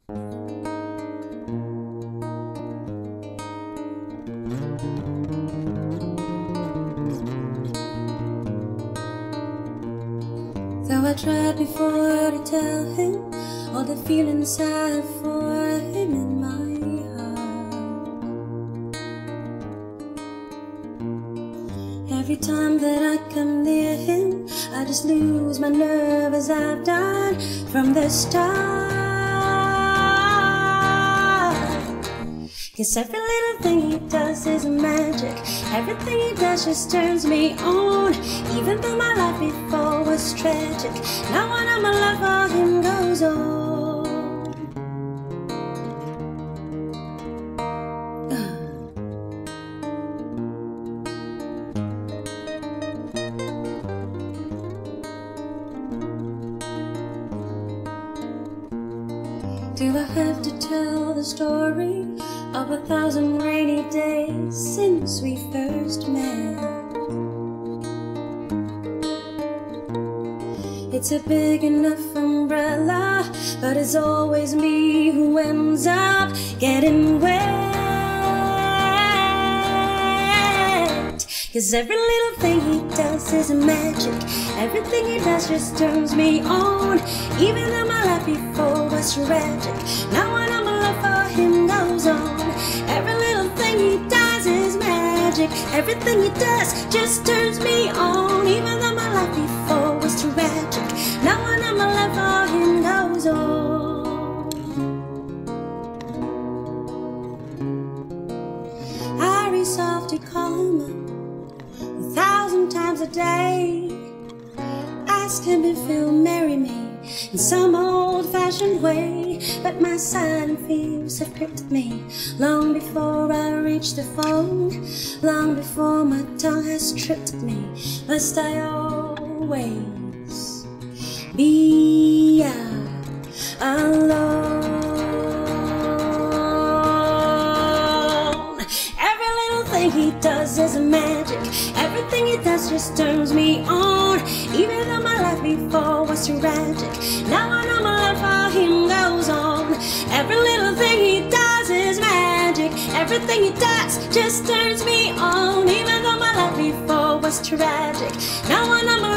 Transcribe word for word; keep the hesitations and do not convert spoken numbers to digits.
Though I tried before to tell him all the feelings I have for him in my heart. Every time that I come near him, I just lose my nerve as I've done from the start. 'Cause every little thing he does is magic. Everything he does just turns me on. Even though my life before was tragic, now when I'm in love for him goes on. uh. Do I have to tell the story of a thousand rainy days since we first met? It's a big enough umbrella, but it's always me who ends up getting wet. 'Cause every little thing he does is magic. Everything he does just turns me on. Even though my life before was tragic, now when I'm in love for him goes on. Every little thing he does is magic. Everything he does just turns me on. Even though my life before was tragic, now when I'm in love for him goes on. I resolve to call him up a thousand times a day. Ask him if he'll marry me in some old-fashioned way. But my silent fears have gripped me long before I reach the phone. Long before my tongue has tripped me, must I always be alone? Every little thing he does is magic. Everything he does just turns me on. Even though my life before was tragic, now when I'm in love for him goes on. Every little thing he does is magic. Everything he does just turns me on. Even though my life before was tragic, now when I'm